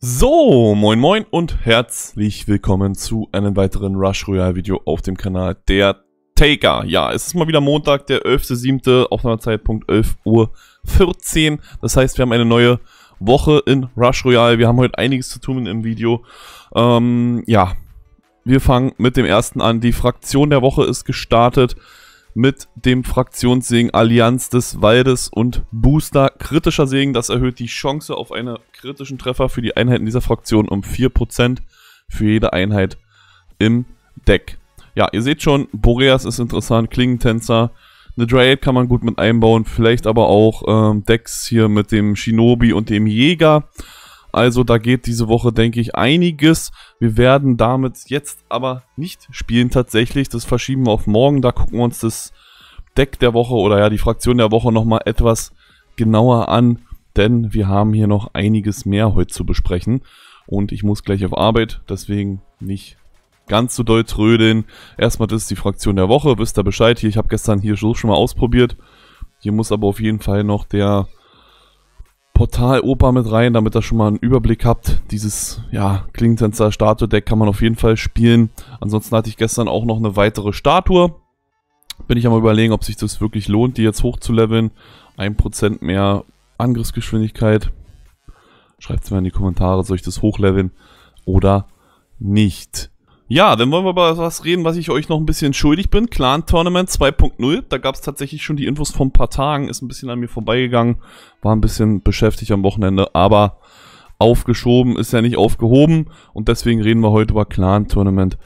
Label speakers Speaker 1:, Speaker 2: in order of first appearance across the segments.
Speaker 1: So, moin moin und herzlich willkommen zu einem weiteren Rush Royale Video auf dem Kanal der Taker. Ja, es ist mal wieder Montag, der 11.07. Aufnahmezeitpunkt 11:14 Uhr. Das heißt, wir haben eine neue Woche in Rush Royale. Wir haben heute einiges zu tun im Video. Ja, wir fangen mit dem ersten an. Die Fraktion der Woche ist gestartet mit dem Fraktionssegen Allianz des Waldes und Booster. Kritischer Segen, das erhöht die Chance auf einen kritischen Treffer für die Einheiten dieser Fraktion um 4% für jede Einheit im Deck. Ja, ihr seht schon, Boreas ist interessant, Klingentänzer, eine Dryad kann man gut mit einbauen, vielleicht aber auch Decks hier mit dem Shinobi und dem Jäger. Also da geht diese Woche, denke ich, einiges. Wir werden damit jetzt aber nicht spielen tatsächlich. Das verschieben wir auf morgen. Da gucken wir uns das Deck der Woche oder ja die Fraktion der Woche nochmal etwas genauer an. Denn wir haben hier noch einiges mehr heute zu besprechen. Und ich muss gleich auf Arbeit, deswegen nicht ganz so doll trödeln. Erstmal das ist die Fraktion der Woche. Wisst ihr Bescheid? Hier, ich habe gestern hier schon mal ausprobiert. Hier muss aber auf jeden Fall noch der Portal-Opa mit rein, damit ihr schon mal einen Überblick habt. Dieses, ja, Klingentänzer Statue-Deck kann man auf jeden Fall spielen. Ansonsten hatte ich gestern auch noch eine weitere Statue. Bin ich am überlegen, ob sich das wirklich lohnt, die jetzt hochzuleveln. 1% mehr Angriffsgeschwindigkeit. Schreibt es mir in die Kommentare, soll ich das hochleveln oder nicht. Ja, dann wollen wir über was reden, was ich euch noch ein bisschen schuldig bin. Clan Tournament 2.0. Da gab es tatsächlich schon die Infos vor ein paar Tagen. Ist ein bisschen an mir vorbeigegangen. War ein bisschen beschäftigt am Wochenende. Aber aufgeschoben ist ja nicht aufgehoben. Und deswegen reden wir heute über Clan Tournament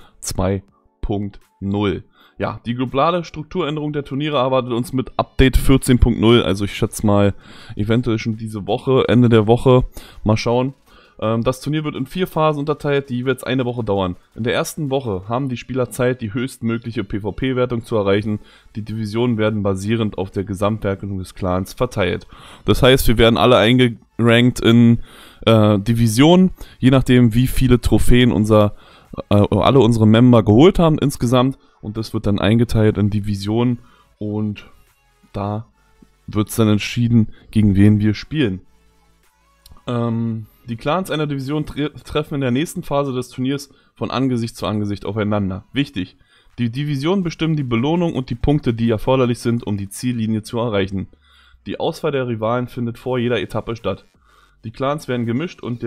Speaker 1: 2.0. Ja, die globale Strukturänderung der Turniere erwartet uns mit Update 14.0. Also ich schätze mal eventuell schon diese Woche, Ende der Woche. Mal schauen. Das Turnier wird in 4 Phasen unterteilt, die jeweils eine Woche dauern. In der ersten Woche haben die Spieler Zeit, die höchstmögliche PvP-Wertung zu erreichen. Die Divisionen werden basierend auf der Gesamtwertung des Clans verteilt. Das heißt, wir werden alle eingerankt in Divisionen, je nachdem wie viele Trophäen alle unsere Member geholt haben insgesamt. Und das wird dann eingeteilt in Divisionen und da wird es dann entschieden, gegen wen wir spielen. Die Clans einer Division treffen in der nächsten Phase des Turniers von Angesicht zu Angesicht aufeinander. Wichtig, die Divisionen bestimmen die Belohnung und die Punkte, die erforderlich sind, um die Ziellinie zu erreichen. Die Auswahl der Rivalen findet vor jeder Etappe statt. Die Clans werden gemischt und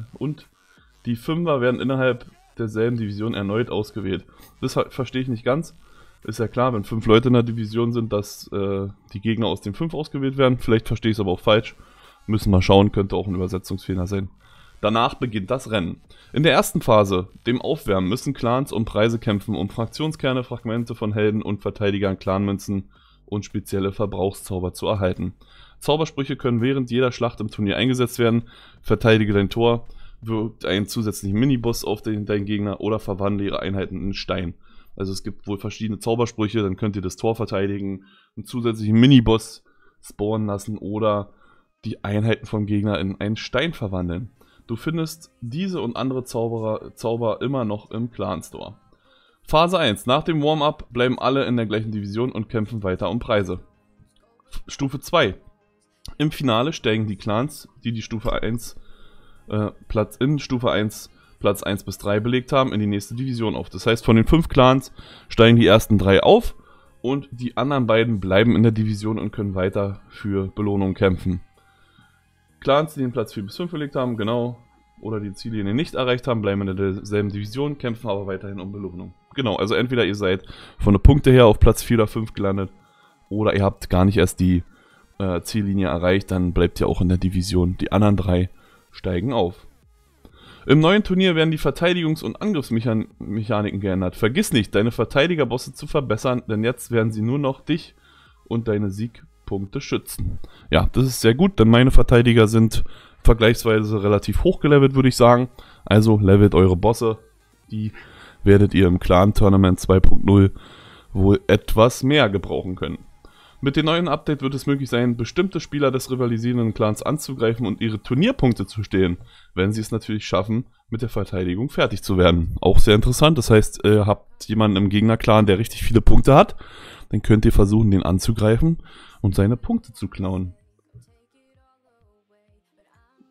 Speaker 1: die Fünfer werden innerhalb derselben Division erneut ausgewählt. Das verstehe ich nicht ganz. Ist ja klar, wenn 5 Leute in der Division sind, dass die Gegner aus den 5 ausgewählt werden. Vielleicht verstehe ich es aber auch falsch. Müssen wir schauen, könnte auch ein Übersetzungsfehler sein. Danach beginnt das Rennen. In der ersten Phase, dem Aufwärmen, müssen Clans um Preise kämpfen, um Fraktionskerne, Fragmente von Helden und Verteidigern, Clanmünzen und spezielle Verbrauchszauber zu erhalten. Zaubersprüche können während jeder Schlacht im Turnier eingesetzt werden. Verteidige dein Tor, wirkt einen zusätzlichen Miniboss auf deinen Gegner oder verwandle ihre Einheiten in Stein. Also es gibt wohl verschiedene Zaubersprüche, dann könnt ihr das Tor verteidigen, einen zusätzlichen Miniboss spawnen lassen oder die Einheiten vom Gegner in einen Stein verwandeln. Du findest diese und andere Zauber immer noch im Clan Store. Phase 1. Nach dem Warm-Up bleiben alle in der gleichen Division und kämpfen weiter um Preise. Stufe 2. Im Finale steigen die Clans, die Stufe 1 Platz 1 bis 3 belegt haben, in die nächste Division auf. Das heißt, von den 5 Clans steigen die ersten 3 auf und die anderen beiden bleiben in der Division und können weiter für Belohnung kämpfen. Clans, die den Platz 4 bis 5 belegt haben, genau, oder die Ziellinie nicht erreicht haben, bleiben in derselben Division, kämpfen aber weiterhin um Belohnung. Genau, also entweder ihr seid von der Punkte her auf Platz 4 oder 5 gelandet, oder ihr habt gar nicht erst die Ziellinie erreicht, dann bleibt ihr auch in der Division. Die anderen 3 steigen auf. Im neuen Turnier werden die Verteidigungs- und Angriffsmechaniken geändert. Vergiss nicht, deine Verteidigerbosse zu verbessern, denn jetzt werden sie nur noch dich und deine Siegpunkte schützen. Ja, das ist sehr gut, denn meine Verteidiger sind vergleichsweise relativ hoch gelevelt, würde ich sagen. Also levelt eure Bosse, die werdet ihr im Clan Tournament 2.0 wohl etwas mehr gebrauchen können. Mit dem neuen Update wird es möglich sein, bestimmte Spieler des rivalisierenden Clans anzugreifen und ihre Turnierpunkte zu stehlen, wenn sie es natürlich schaffen, mit der Verteidigung fertig zu werden. Auch sehr interessant, das heißt, ihr habt jemanden im Gegnerclan, der richtig viele Punkte hat, dann könnt ihr versuchen, den anzugreifen und seine Punkte zu klauen.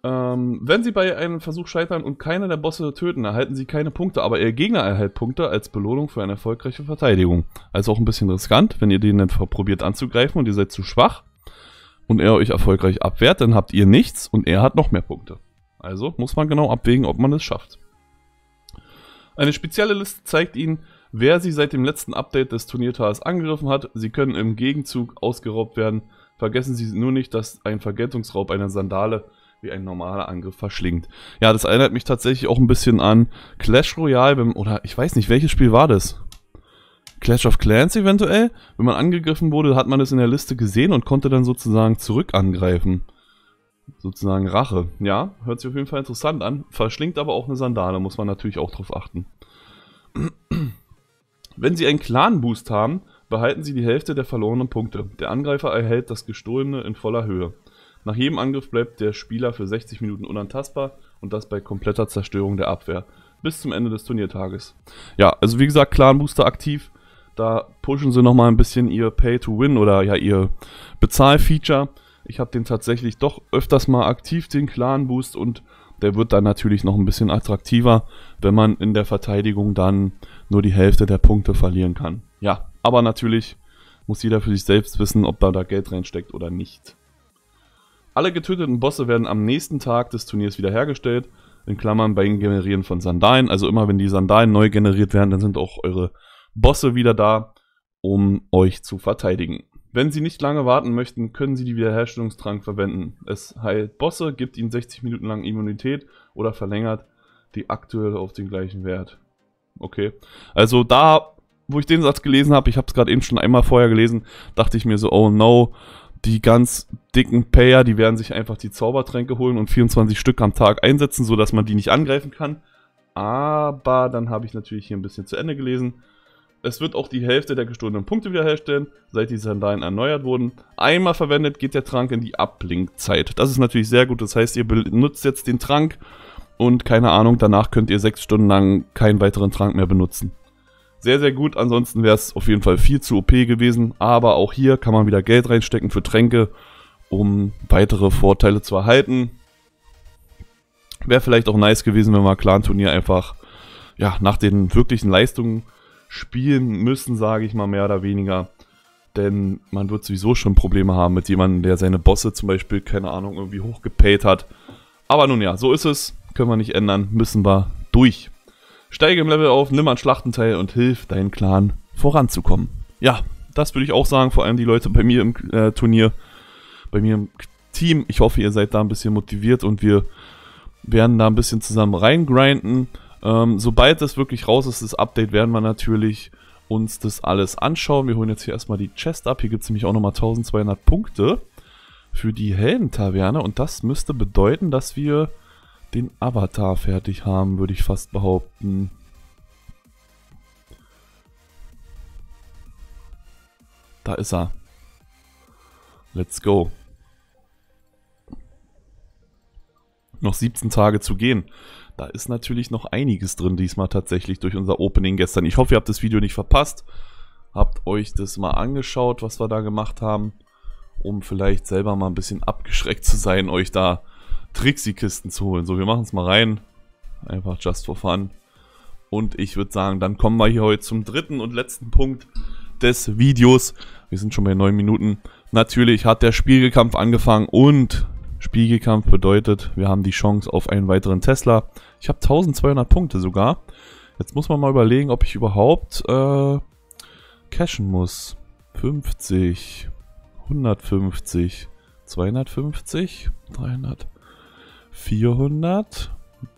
Speaker 1: Wenn Sie bei einem Versuch scheitern und keiner der Bosse töten, erhalten Sie keine Punkte, aber Ihr Gegner erhält Punkte als Belohnung für eine erfolgreiche Verteidigung. Also auch ein bisschen riskant, wenn ihr den dann probiert anzugreifen und ihr seid zu schwach und er euch erfolgreich abwehrt, dann habt ihr nichts und er hat noch mehr Punkte. Also muss man genau abwägen, ob man es schafft. Eine spezielle Liste zeigt Ihnen, wer Sie seit dem letzten Update des Turniertages angegriffen hat. Sie können im Gegenzug ausgeraubt werden. Vergessen Sie nur nicht, dass ein Vergeltungsraub einer Sandale wie ein normaler Angriff verschlingt. Ja, das erinnert mich tatsächlich auch ein bisschen an Clash Royale, oder ich weiß nicht, welches Spiel war das? Clash of Clans eventuell? Wenn man angegriffen wurde, hat man es in der Liste gesehen und konnte dann sozusagen zurück angreifen. Sozusagen Rache. Ja, hört sich auf jeden Fall interessant an. Verschlingt aber auch eine Sandale, muss man natürlich auch drauf achten. Wenn Sie einen Clan-Boost haben, behalten Sie die Hälfte der verlorenen Punkte. Der Angreifer erhält das Gestohlene in voller Höhe. Nach jedem Angriff bleibt der Spieler für 60 Minuten unantastbar und das bei kompletter Zerstörung der Abwehr. Bis zum Ende des Turniertages. Ja, also wie gesagt, Clan-Booster aktiv. Da pushen sie nochmal ein bisschen ihr Pay-to-Win oder ja ihr Bezahl-Feature. Ich habe den tatsächlich doch öfters mal aktiv, den Clan-Boost, und der wird dann natürlich noch ein bisschen attraktiver, wenn man in der Verteidigung dann nur die Hälfte der Punkte verlieren kann. Ja, aber natürlich muss jeder für sich selbst wissen, ob da Geld reinsteckt oder nicht. Alle getöteten Bosse werden am nächsten Tag des Turniers wiederhergestellt, in Klammern beim Generieren von Sandalen. Also immer wenn die Sandalen neu generiert werden, dann sind auch eure Bosse wieder da, um euch zu verteidigen. Wenn Sie nicht lange warten möchten, können Sie die Wiederherstellungstrank verwenden. Es heilt Bosse, gibt ihnen 60 Minuten lang Immunität oder verlängert die aktuelle auf den gleichen Wert. Okay, also da, wo ich den Satz gelesen habe, ich habe es gerade eben schon einmal vorher gelesen, dachte ich mir so, oh no, die ganz dicken Payer, die werden sich einfach die Zaubertränke holen und 24 Stück am Tag einsetzen, sodass man die nicht angreifen kann. Aber dann habe ich natürlich hier ein bisschen zu Ende gelesen. Es wird auch die Hälfte der gestohlenen Punkte wiederherstellen, seit die Sandalen erneuert wurden. Einmal verwendet geht der Trank in die Abblinkzeit. Das ist natürlich sehr gut, das heißt, ihr benutzt jetzt den Trank und keine Ahnung, danach könnt ihr 6 Stunden lang keinen weiteren Trank mehr benutzen. Sehr, sehr gut, ansonsten wäre es auf jeden Fall viel zu OP gewesen, aber auch hier kann man wieder Geld reinstecken für Tränke, um weitere Vorteile zu erhalten. Wäre vielleicht auch nice gewesen, wenn wir Clan-Turnier einfach ja, nach den wirklichen Leistungen spielen müssen, sage ich mal, mehr oder weniger. Denn man wird sowieso schon Probleme haben mit jemandem, der seine Bosse zum Beispiel, keine Ahnung, irgendwie hochgepayt hat. Aber nun ja, so ist es. Können wir nicht ändern, müssen wir durch. Steige im Level auf, nimm an Schlachten teil und hilf deinen Clan voranzukommen. Ja, das würde ich auch sagen, vor allem die Leute bei mir im Turnier, bei mir im Team. Ich hoffe, ihr seid da ein bisschen motiviert und wir werden da ein bisschen zusammen reingrinden. Sobald das wirklich raus ist, das Update, werden wir natürlich uns das alles anschauen. Wir holen jetzt hier erstmal die Chest ab. Hier gibt es nämlich auch nochmal 1200 Punkte für die Heldentaverne. Und das müsste bedeuten, dass wir den Avatar fertig haben, würde ich fast behaupten. Da ist er. Let's go. Noch 17 Tage zu gehen. Da ist natürlich noch einiges drin diesmal tatsächlich durch unser Opening gestern. Ich hoffe, ihr habt das Video nicht verpasst. Habt euch das mal angeschaut, was wir da gemacht haben, um vielleicht selber mal ein bisschen abgeschreckt zu sein, euch da Trixie-Kisten zu holen. So, wir machen es mal rein. Einfach just for fun. Und ich würde sagen, dann kommen wir hier heute zum dritten und letzten Punkt des Videos. Wir sind schon bei 9 Minuten. Natürlich hat der Spiegelkampf angefangen und Spiegelkampf bedeutet, wir haben die Chance auf einen weiteren Tesla. Ich habe 1200 Punkte sogar. Jetzt muss man mal überlegen, ob ich überhaupt cashen muss. 50, 150, 250, 300, 400.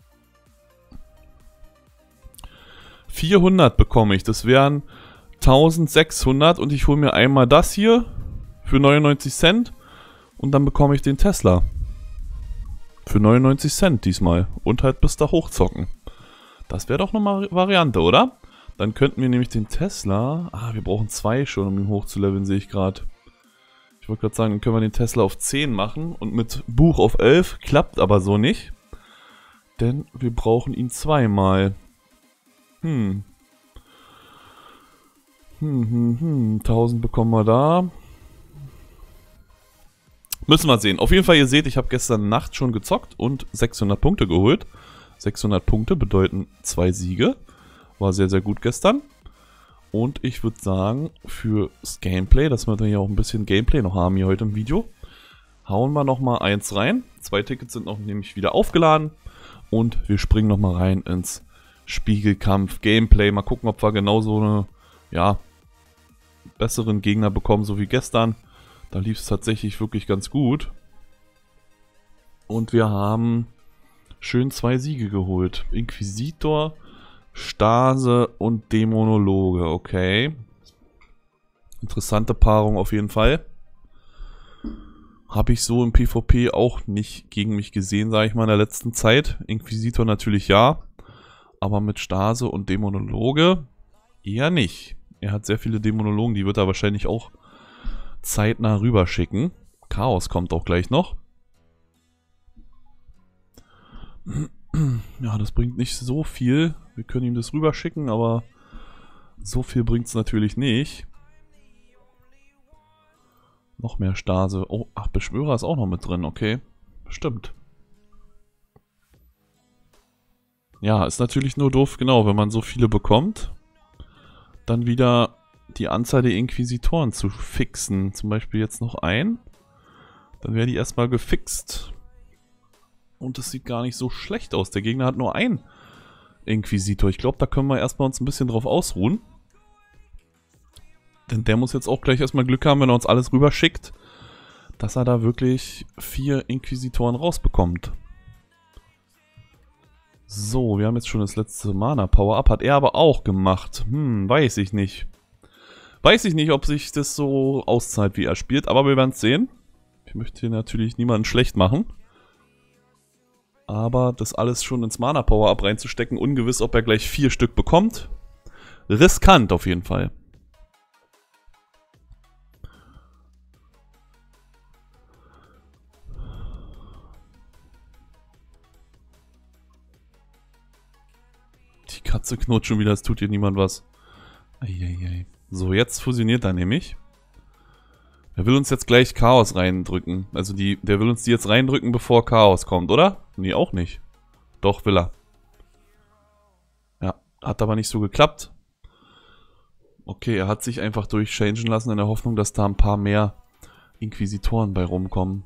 Speaker 1: 400 bekomme ich. Das wären 1600 und ich hole mir einmal das hier für 99 Cent und dann bekomme ich den Tesla. Für 99 Cent diesmal. Und halt bis da hochzocken. Das wäre doch eine Variante, oder? Dann könnten wir nämlich den Tesla... Ah, wir brauchen 2 schon, um ihn hochzuleveln, sehe ich gerade. Ich wollte gerade sagen, dann können wir den Tesla auf 10 machen. Und mit Buch auf 11. Klappt aber so nicht. Denn wir brauchen ihn zweimal. 1000 bekommen wir da. Müssen wir sehen. Auf jeden Fall, ihr seht, ich habe gestern Nacht schon gezockt und 600 Punkte geholt. 600 Punkte bedeuten 2 Siege. War sehr, sehr gut gestern. Und ich würde sagen, fürs Gameplay, dass wir dann hier auch ein bisschen Gameplay noch haben hier heute im Video, hauen wir nochmal 1 rein. 2 Tickets sind noch nämlich wieder aufgeladen. Und wir springen nochmal rein ins Spiegelkampf-Gameplay. Mal gucken, ob wir genauso eine, ja, besseren Gegner bekommen, so wie gestern. Da lief es tatsächlich wirklich ganz gut. Und wir haben schön 2 Siege geholt. Inquisitor, Stase und Dämonologe. Okay. Interessante Paarung auf jeden Fall. Habe ich so im PvP auch nicht gegen mich gesehen, sage ich mal, in der letzten Zeit. Inquisitor natürlich ja. Aber mit Stase und Dämonologe eher nicht. Er hat sehr viele Dämonologen, die wird er wahrscheinlich auch zeitnah rüberschicken. Chaos kommt auch gleich noch. Ja, das bringt nicht so viel. Wir können ihm das rüberschicken, aber so viel bringt es natürlich nicht. Noch mehr Stase. Oh, ach, Beschwörer ist auch noch mit drin, okay. Stimmt. Ja, ist natürlich nur doof, genau, wenn man so viele bekommt, dann wieder die Anzahl der Inquisitoren zu fixen. Zum Beispiel jetzt noch ein. Dann wäre die erstmal gefixt. Und das sieht gar nicht so schlecht aus. Der Gegner hat nur einen Inquisitor. Ich glaube, da können wir erstmal uns ein bisschen drauf ausruhen. Denn der muss jetzt auch gleich erstmal Glück haben, wenn er uns alles rüber schickt, dass er da wirklich 4 Inquisitoren rausbekommt. So, wir haben jetzt schon das letzte Mana-Power-Up. Hat er aber auch gemacht. Weiß ich nicht. Weiß ich nicht, ob sich das so auszahlt, wie er spielt. Aber wir werden es sehen. Ich möchte hier natürlich niemanden schlecht machen. Aber das alles schon ins Mana-Power-Up reinzustecken, ungewiss, ob er gleich 4 Stück bekommt. Riskant auf jeden Fall. Die Katze knurrt schon wieder, es tut ihr niemand was. Eieiei. So, jetzt fusioniert er nämlich. Er will uns jetzt gleich Chaos reindrücken. Also der will uns die jetzt reindrücken, bevor Chaos kommt, oder? Nee, auch nicht. Doch, will er. Ja, hat aber nicht so geklappt. Okay, er hat sich einfach durchchangen lassen in der Hoffnung, dass da ein paar mehr Inquisitoren bei rumkommen.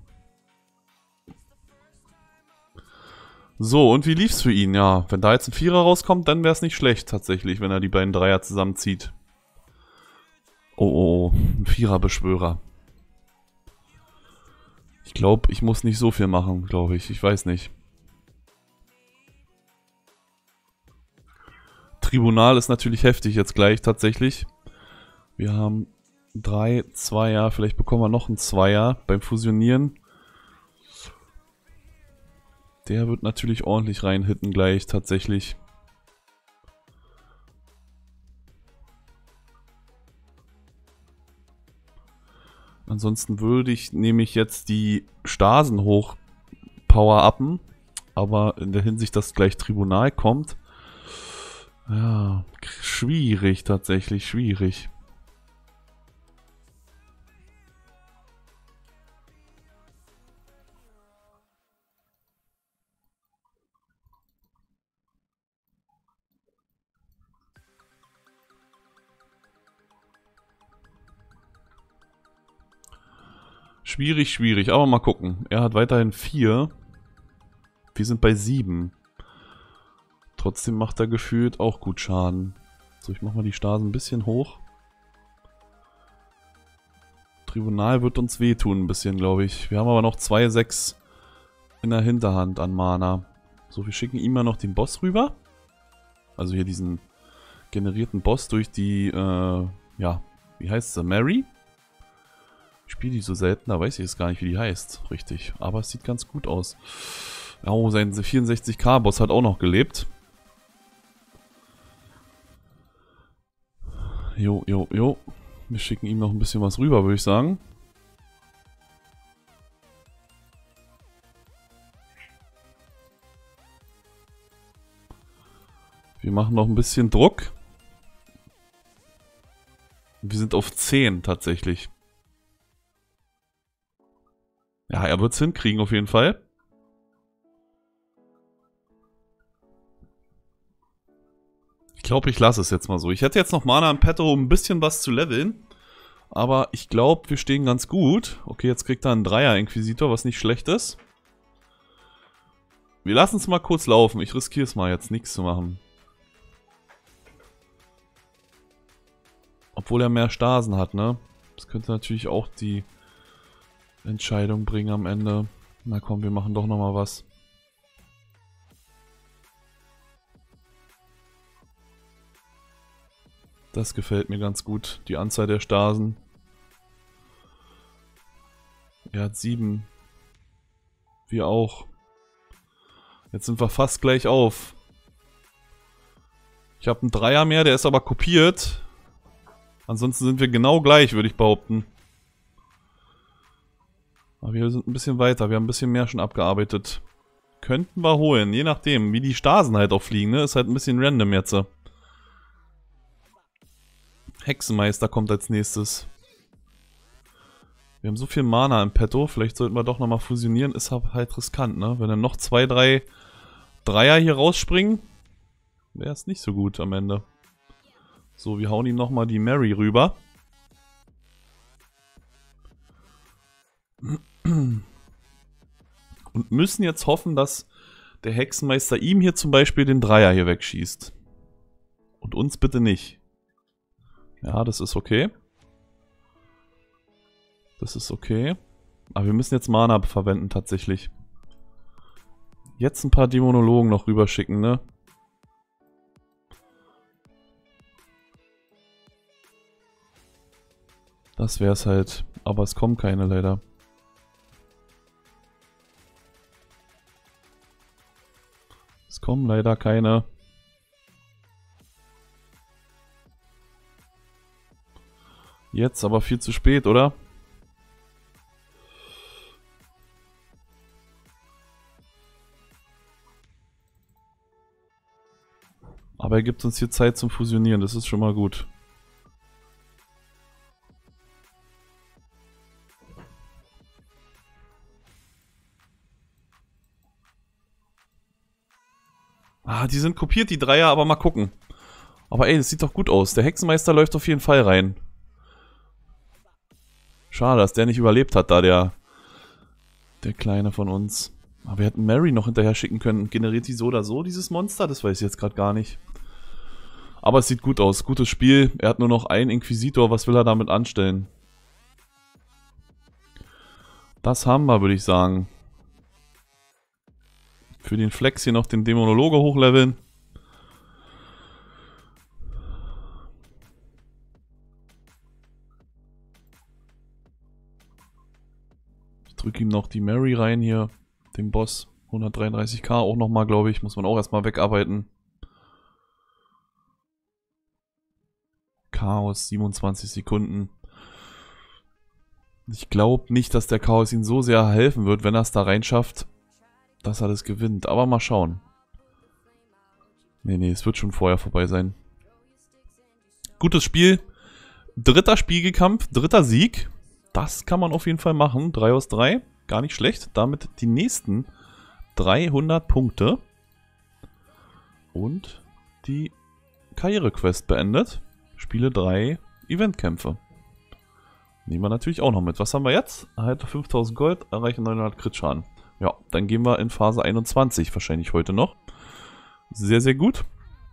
Speaker 1: So, und wie lief's für ihn? Ja, wenn da jetzt ein Vierer rauskommt, dann wäre es nicht schlecht tatsächlich, wenn er die beiden Dreier zusammenzieht. Oh, ein Vierer-Beschwörer. Ich glaube, ich muss nicht so viel machen, glaube ich. Ich weiß nicht. Tribunal ist natürlich heftig jetzt gleich tatsächlich. Wir haben 3 Zweier, vielleicht bekommen wir noch einen Zweier beim Fusionieren. Der wird natürlich ordentlich reinhitten gleich tatsächlich. Ansonsten würde ich nämlich jetzt die Stasen hoch power-uppen. Aber in der Hinsicht, dass gleich Tribunal kommt. Ja, schwierig tatsächlich, schwierig. Schwierig, schwierig, aber mal gucken. Er hat weiterhin 4. Wir sind bei 7. Trotzdem macht er gefühlt auch gut Schaden. So, ich mach mal die Stasen ein bisschen hoch. Tribunal wird uns wehtun ein bisschen, glaube ich. Wir haben aber noch 2,6 in der Hinterhand an Mana. So, wir schicken ihm mal noch den Boss rüber. Also hier diesen generierten Boss durch die, ja, wie heißt sie? Mary? Ich spiele die so selten, da weiß ich jetzt gar nicht, wie die heißt. Richtig. Aber es sieht ganz gut aus. Oh, sein 64k-Boss hat auch noch gelebt. Jo. Wir schicken ihm noch ein bisschen was rüber, würde ich sagen. Wir machen noch ein bisschen Druck. Wir sind auf 10 tatsächlich. Ja, er wird es hinkriegen auf jeden Fall. Ich glaube, ich lasse es jetzt mal so. Ich hätte jetzt noch Mana im Petto, um ein bisschen was zu leveln. Aber ich glaube, wir stehen ganz gut. Okay, jetzt kriegt er einen Dreier-Inquisitor, was nicht schlecht ist. Wir lassen es mal kurz laufen. Ich riskiere es mal jetzt, nichts zu machen. Obwohl er mehr Stasen hat, ne? Das könnte natürlich auch die Entscheidung bringen am Ende. Na komm, wir machen doch nochmal was. Das gefällt mir ganz gut. Die Anzahl der Stasen. Er hat 7. Wir auch. Jetzt sind wir fast gleich auf. Ich habe einen Dreier mehr, der ist aber kopiert. Ansonsten sind wir genau gleich, würde ich behaupten. Aber wir sind ein bisschen weiter. Wir haben ein bisschen mehr schon abgearbeitet. Könnten wir holen, je nachdem, wie die Stasen halt auch fliegen, ne? Ist halt ein bisschen random jetzt. Hexenmeister kommt als nächstes. Wir haben so viel Mana im Petto, vielleicht sollten wir doch nochmal fusionieren. Ist halt riskant, ne? Wenn dann noch 2, 3 Dreier hier rausspringen, wäre es nicht so gut am Ende. So, wir hauen ihm nochmal die Mary rüber. Und müssen jetzt hoffen, dass der Hexenmeister ihm hier zum Beispiel den Dreier hier wegschießt. Und uns bitte nicht. Ja, das ist okay. Das ist okay. Aber wir müssen jetzt Mana verwenden tatsächlich. Jetzt ein paar Dämonologen noch rüberschicken, ne? Das wär's halt. Aber es kommen keine leider. Es kommen leider keine. Jetzt aber viel zu spät, oder? Aber er gibt uns hier Zeit zum Fusionieren, das ist schon mal gut. Ah, die sind kopiert, die Dreier, aber mal gucken. Aber ey, das sieht doch gut aus. Der Hexenmeister läuft auf jeden Fall rein. Schade, dass der nicht überlebt hat, da der Kleine von uns. Aber wir hätten Mary noch hinterher schicken können. Generiert die so oder so, dieses Monster? Das weiß ich jetzt gerade gar nicht. Aber es sieht gut aus. Gutes Spiel. Er hat nur noch einen Inquisitor. Was will er damit anstellen? Das haben wir, würde ich sagen. Für den Flex hier noch den Dämonologe hochleveln. Ich drücke ihm noch die Mary rein hier. Den Boss. 133k auch nochmal, glaube ich. Muss man auch erstmal wegarbeiten. Chaos, 27 Sekunden. Ich glaube nicht, dass der Chaos ihm so sehr helfen wird, wenn er es da rein schafft, dass er das gewinnt. Aber mal schauen. Nee, es wird schon vorher vorbei sein. Gutes Spiel. Dritter Spiegelkampf, dritter Sieg. Das kann man auf jeden Fall machen. 3 aus 3. Gar nicht schlecht. Damit die nächsten 300 Punkte. Und die Karrierequest beendet. Spiele 3 Eventkämpfe. Nehmen wir natürlich auch noch mit. Was haben wir jetzt? Erhalte 5000 Gold, erreiche 900 Crit-Schaden. Ja, dann gehen wir in Phase 21 wahrscheinlich heute noch. Sehr, sehr gut.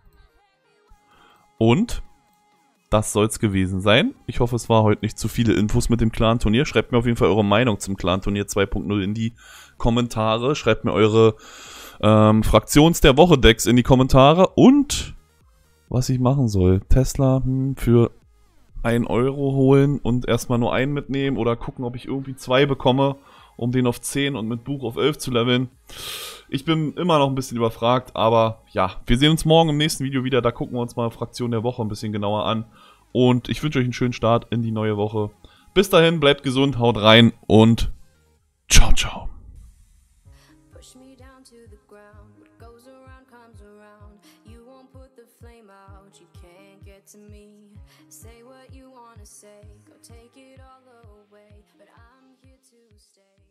Speaker 1: Und das soll es gewesen sein. Ich hoffe, es war heute nicht zu viele Infos mit dem Clan-Turnier. Schreibt mir auf jeden Fall eure Meinung zum Clan-Turnier 2.0 in die Kommentare. Schreibt mir eure Fraktions- der Woche-Decks in die Kommentare. Und was ich machen soll. Tesla für 1 Euro holen und erstmal nur einen mitnehmen oder gucken, ob ich irgendwie 2 bekomme, um den auf 10 und mit Buch auf 11 zu leveln. Ich bin immer noch ein bisschen überfragt, aber ja, wir sehen uns morgen im nächsten Video wieder. Da gucken wir uns mal Fraktion der Woche ein bisschen genauer an. Und ich wünsche euch einen schönen Start in die neue Woche. Bis dahin, bleibt gesund, haut rein und ciao, ciao. Push me down to the ground. What goes around comes around. You won't put the flame out. You can't get to me. Say what you wanna say. Go take it all away. But I'm here to stay.